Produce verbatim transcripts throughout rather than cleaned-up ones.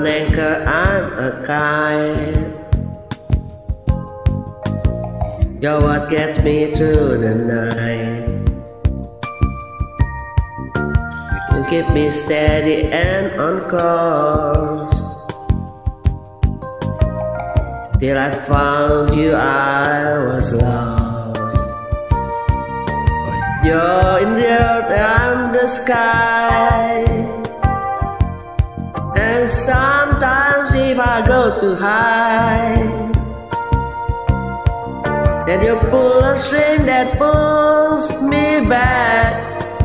an anchor, I'm a kite. You're what gets me through the night. You keep me steady and on course. Till I found you, I was lost. You're in the earth, I'm the sky. And sometimes if I go too high, then you pull a string that pulls me back.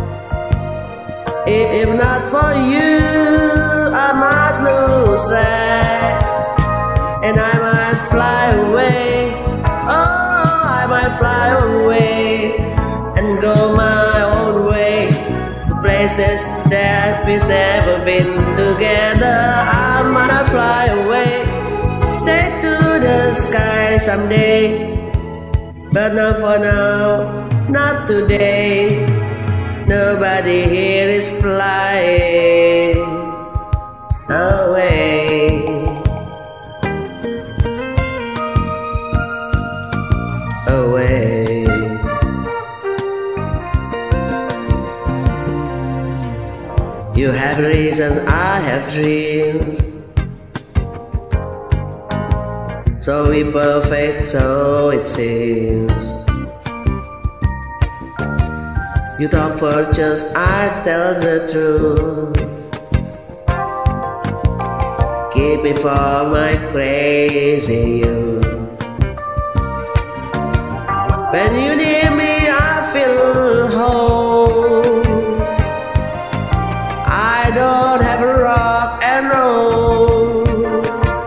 If not for you, I might lose track, and I might fly away. Oh, I might fly away and go my own way to places that we've never been together. I might not fly away, take to the sky someday, but not for now, not today. Nobody here is flying away. Away. You have reason, I have dreams. So we perfect, so it seems. You talk for just, I tell the truth. Keep me for my crazy youth. When you near me, I feel home. I don't have a rock and roll.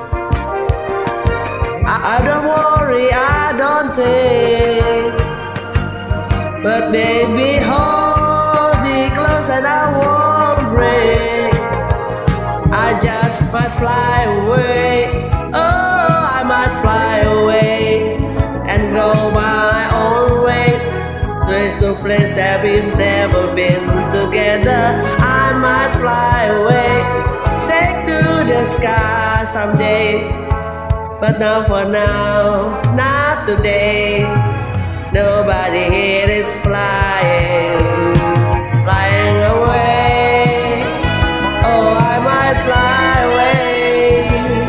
I, I don't worry, I don't think. But baby, hold me close and I won't break. I just might fly away. Oh, I might fly away and go my own way. There's no place that we've never been together. I might fly away, take to the sky someday, but not for now, not today. Nobody here is flying, flying away. Oh, I might fly away.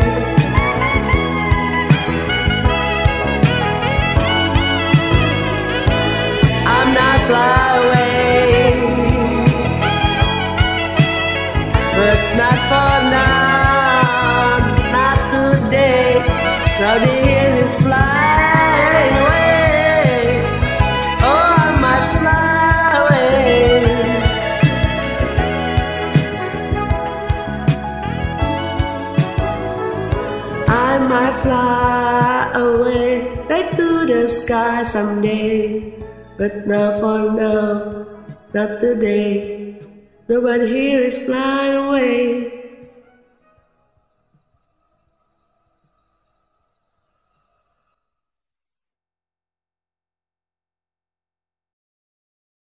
I'm not fly away, but not for now, not today. Nobody here is flying away. I might fly away, take to the sky someday, but not for now, not today. Nobody here is flying away.